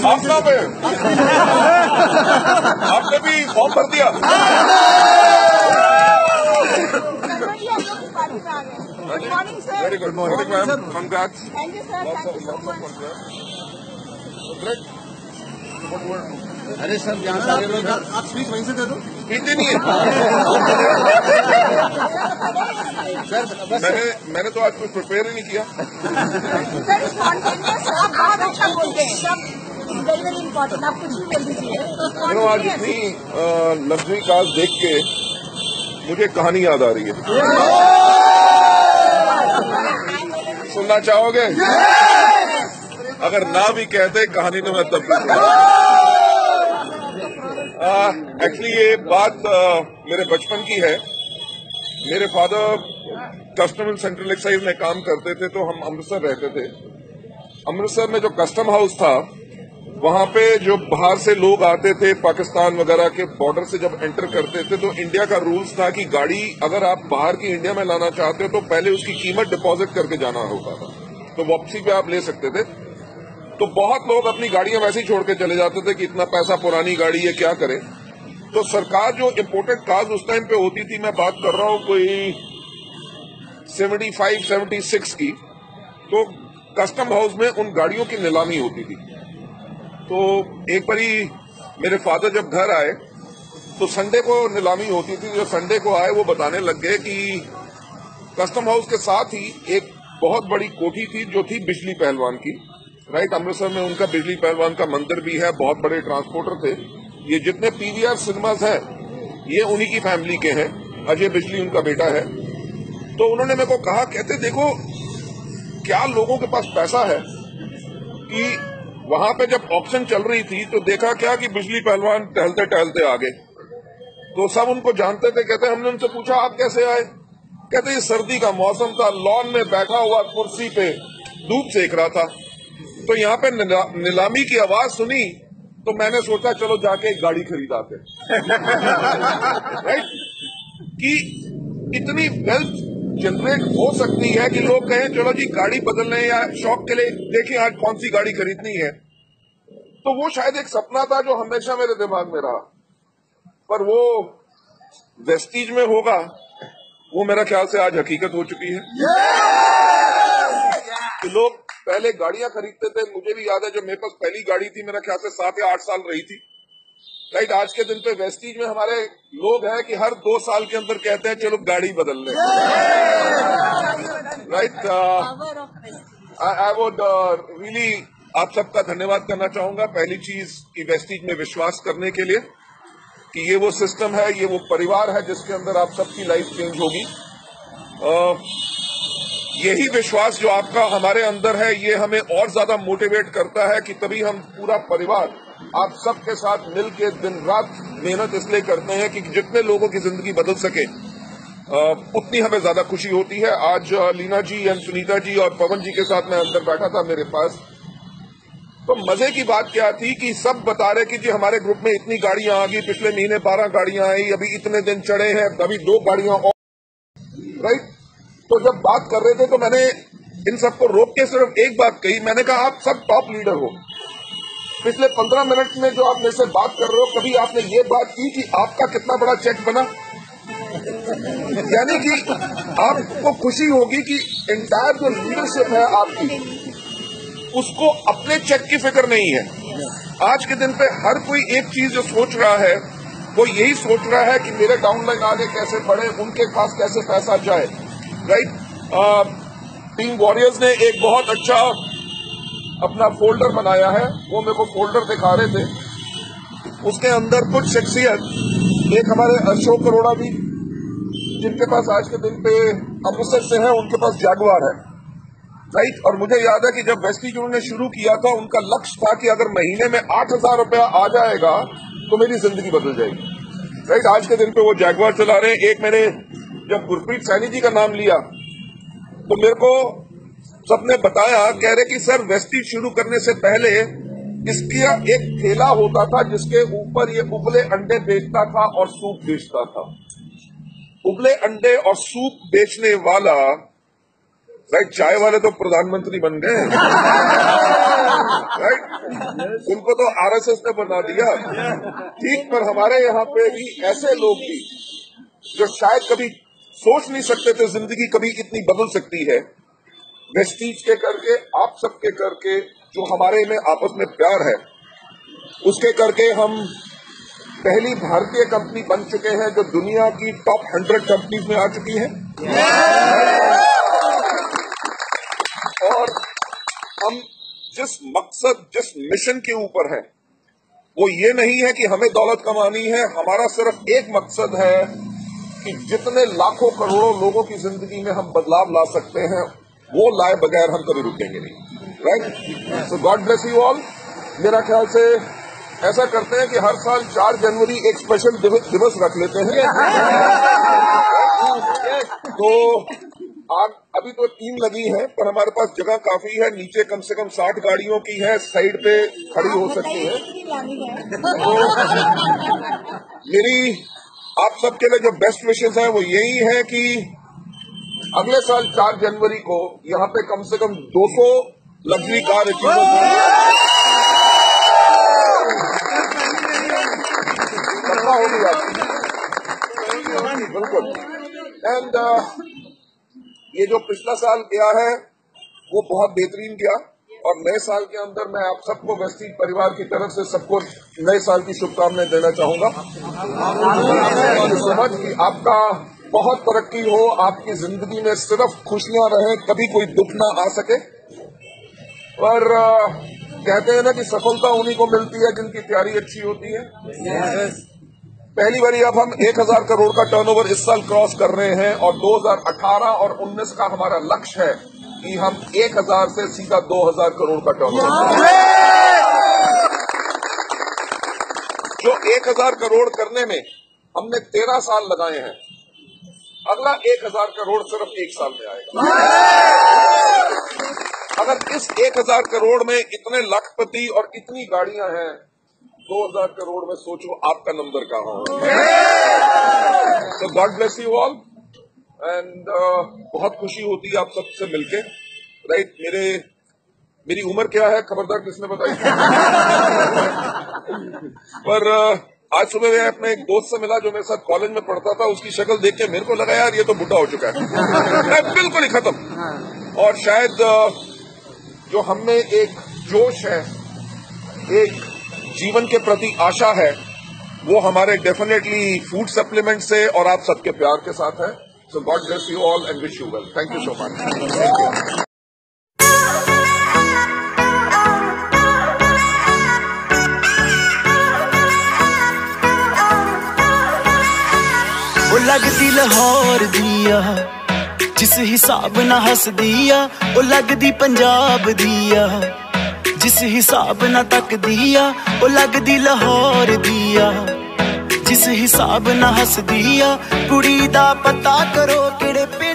आप कहाँ पे? आपने भी फॉर्म भर दिया? Very good morning ma'am, congrats. Thank you sir, thank you so much. अरे सर यहाँ सारे लोग आप स्पीच वहीं से दे दो। पीते नहीं है सर मैंने तो आज कुछ प्रिपेयर ही नहीं किया। सर स्पॉन्टेनियस आप बहुत अच्छा बोलते हैं, सब वेरी वेरी इम्पोर्टेंट, आप कुछ भी बोल दीजिए। आज इतनी लग्जरी कार्स देख के मुझे कहानी याद आ रही है। सुनना चाहोगे? अगर ना भी कहते कहानी तो मैं तब एक्चुअली ये बात मेरे बचपन की है। मेरे फादर कस्टम सेंट्रल एक्साइज में काम करते थे, तो हम अमृतसर रहते थे। अमृतसर में जो कस्टम हाउस था, वहां पे जो बाहर से लोग आते थे पाकिस्तान वगैरह के बॉर्डर से जब एंटर करते थे, तो इंडिया का रूल्स था कि गाड़ी अगर आप बाहर की इंडिया में लाना चाहते हो तो पहले उसकी कीमत डिपॉजिट करके जाना होता था, तो वापसी पे आप ले सकते थे। तो बहुत लोग अपनी गाड़ियां वैसे ही छोड़ के चले जाते थे कि इतना पैसा पुरानी गाड़ी है क्या करे। तो सरकार जो इम्पोर्टेड कार्स उस टाइम पे होती थी, मैं बात कर रहा हूं कोई 75-76 की, तो कस्टम हाउस में उन गाड़ियों की नीलामी होती थी। तो एक बारी मेरे फादर जब घर आए तो संडे को नीलामी होती थी। जो संडे को आए वो बताने लग गए कि कस्टम हाउस के साथ ही एक बहुत बड़ी कोठी थी जो थी बिजली पहलवान की। राइट, अमृतसर में उनका बिजली पहलवान का मंदिर भी है, बहुत बड़े ट्रांसपोर्टर थे। ये जितने पीवीआर सिनेमाज हैं ये उन्हीं की फैमिली के हैं, अजय बिजली उनका बेटा है। तो उन्होंने मेरे को कहा, कहते देखो क्या लोगों के पास पैसा है कि वहां पे जब ऑक्शन चल रही थी तो देखा क्या कि बिजली पहलवान टहलते टहलते आ गए। तो सब उनको जानते थे। कहते हमने उनसे पूछा आप कैसे आए? कहते ये सर्दी का मौसम था, लॉन में बैठा हुआ कुर्सी पे धूप सेक रहा था, तो यहाँ पे नीलामी की आवाज सुनी तो मैंने सोचा चलो जाके एक गाड़ी खरीदाते। राइट, कि इतनी वेल्थ जनरेट हो सकती है कि लोग कहें चलो जी गाड़ी बदलने या शौक के लिए देखें आज कौन सी गाड़ी खरीदनी है। तो वो शायद एक सपना था जो हमेशा मेरे दिमाग में रहा, पर वो वेस्टीज में होगा, वो मेरा ख्याल से आज हकीकत हो चुकी है। कि लोग पहले गाड़ियां खरीदते थे, मुझे भी याद है जब मेरे पास पहली गाड़ी थी मेरा ख्याल से 7 या 8 साल रही थी। राइट, आज के दिन पे वेस्टीज में हमारे लोग हैं कि हर 2 साल के अंदर कहते हैं चलो गाड़ी बदल लें। राइट, आई वुड रियली आप सबका धन्यवाद करना चाहूंगा। पहली चीज कि वेस्टीज में विश्वास करने के लिए कि ये वो सिस्टम है, ये वो परिवार है जिसके अंदर आप सबकी लाइफ चेंज होगी। यही विश्वास जो आपका हमारे अंदर है ये हमें और ज्यादा मोटिवेट करता है कि तभी हम पूरा परिवार आप सबके साथ मिलकर दिन रात मेहनत इसलिए करते हैं कि जितने लोगों की जिंदगी बदल सके उतनी हमें ज्यादा खुशी होती है। आज लीना जी एंड सुनीता जी और पवन जी के साथ मैं अंदर बैठा था मेरे पास, तो मजे की बात क्या थी कि सब बता रहे कि जी हमारे ग्रुप में इतनी गाड़ियां आ गई, पिछले महीने 12 गाड़ियां आई, अभी इतने दिन चढ़े हैं, अभी 2 गाड़ियां और। राइट, तो जब बात कर रहे थे तो मैंने इन सबको रोक के सिर्फ एक बात कही, मैंने कहा आप सब टॉप लीडर हो, पिछले 15 मिनट में जो आप मेरे से बात कर रहे हो कभी आपने ये बात की कि आपका कितना बड़ा चेक बना? यानी कि आपको खुशी होगी कि एंटायर जो लीडरशिप है आपकी उसको अपने चेक की फिक्र नहीं है। आज के दिन पे हर कोई एक चीज जो सोच रहा है वो यही सोच रहा है कि मेरे डाउनलाइन आगे कैसे बढ़े, उनके पास कैसे पैसा जाए। राइट, टीम वॉरियर्स ने एक बहुत अच्छा अपना फोल्डर बनाया है, वो मेरे को फोल्डर दिखा रहे थे, उसके अंदर कुछ शख्सियत, एक हमारे अशोक अरोड़ा भी जिनके पास आज के दिन पे अमृतसर से है, उनके पास जैगवार है। राइट, और मुझे याद है कि जब वेस्टीज उन्होंने शुरू किया था उनका लक्ष्य था कि अगर महीने में 8,000 रुपया आ जाएगा तो मेरी जिंदगी बदल जाएगी। राइट, आज के दिन पे वो जैगवार चला रहे हैं। एक मैंने जब गुरप्रीत सैनी जी का नाम लिया तो मेरे को सबने बताया, कह रहे कि सर वेस्टीज शुरू करने से पहले इसका एक ठेला होता था जिसके ऊपर ये उबले अंडे बेचता था और सूप बेचता था। उबले अंडे और सूप बेचने वाला, राइट, चाय वाले तो प्रधानमंत्री बन गए। राइट, उनको तो आरएसएस ने बना दिया, ठीक। पर हमारे यहाँ पे भी ऐसे लोग भी जो शायद कभी सोच नहीं सकते थे जिंदगी कभी इतनी बदल सकती है, वेस्टीज के करके, आप सबके करके, जो हमारे में आपस में प्यार है उसके करके हम पहली भारतीय कंपनी बन चुके हैं जो दुनिया की टॉप 100 कंपनीज में आ चुकी है। और हम जिस मकसद, जिस मिशन के ऊपर है वो ये नहीं है कि हमें दौलत कमानी है, हमारा सिर्फ एक मकसद है कि जितने लाखों करोड़ों लोगों की जिंदगी में हम बदलाव ला सकते हैं वो लाए बगैर हम कभी रुकेंगे नहीं। Right, so God bless you all. मेरा ख्याल से ऐसा करते हैं कि हर साल 4 जनवरी एक स्पेशल दिवस रख लेते हैं। तो आग अभी तो 3 लगी है, पर हमारे पास जगह काफी है, नीचे कम से कम 60 गाड़ियों की है, साइड पे खड़ी हो सकती है। तो मेरी आप सबके लिए जो बेस्ट विशेस है वो यही है कि अगले साल 4 जनवरी को यहाँ पे कम से कम 200 लग्जरी कार होगी आपकी, बिल्कुल। एंड ये जो पिछला साल गया है वो बहुत बेहतरीन गया, और नए साल के अंदर मैं आप सबको वेस्टीज परिवार की तरफ से सबको नए साल की शुभकामनाएं देना चाहूंगा। समझ कि आपका बहुत तरक्की हो, आपकी जिंदगी में सिर्फ खुशियां रहें, कभी कोई दुख ना आ सके। और कहते हैं ना कि सफलता उन्हीं को मिलती है जिनकी तैयारी अच्छी होती है। पहली बारी अब हम 1000 करोड़ का टर्नओवर इस साल क्रॉस कर रहे हैं, और 2018 और 19 का हमारा लक्ष्य है कि हम 1000 से सीधा 2000 करोड़ का टर्नओवर, जो 1000 करोड़ करने में हमने 13 साल लगाए हैं, अगला 1000 करोड़ सिर्फ 1 साल में आएगा। अगर इस 1000 करोड़ में इतने लाखपति और इतनी गाड़ियां हैं, 2000 करोड़ में सोचो आपका नंबर कहाँ होगा। तो God bless you all, and बहुत खुशी होती है आप सबसे मिलके। राइट, मेरी उम्र क्या है खबरदार किसने बताई? पर आज सुबह मैं अपने एक दोस्त से मिला जो मेरे साथ कॉलेज में पढ़ता था, उसकी शक्ल देख के मेरे को लगा यार ये तो बुढ़ा हो चुका है। बिल्कुल ही खत्म। और शायद जो हमें एक जोश है, एक जीवन के प्रति आशा है, वो हमारे डेफिनेटली फूड सप्लीमेंट से और आप सबके प्यार के साथ है। So God bless you all and wish you well. Thank you so much. Thank you. लगदी लाहौर दिया जिस हिसाब ना हस दिया, ओ लगदी पंजाब दिया जिस हिसाब ना तक दिया, ओ लगदी लाहौर दिया जिस हिसाब ना हस दिया। कुड़ी दा पता करो केड़े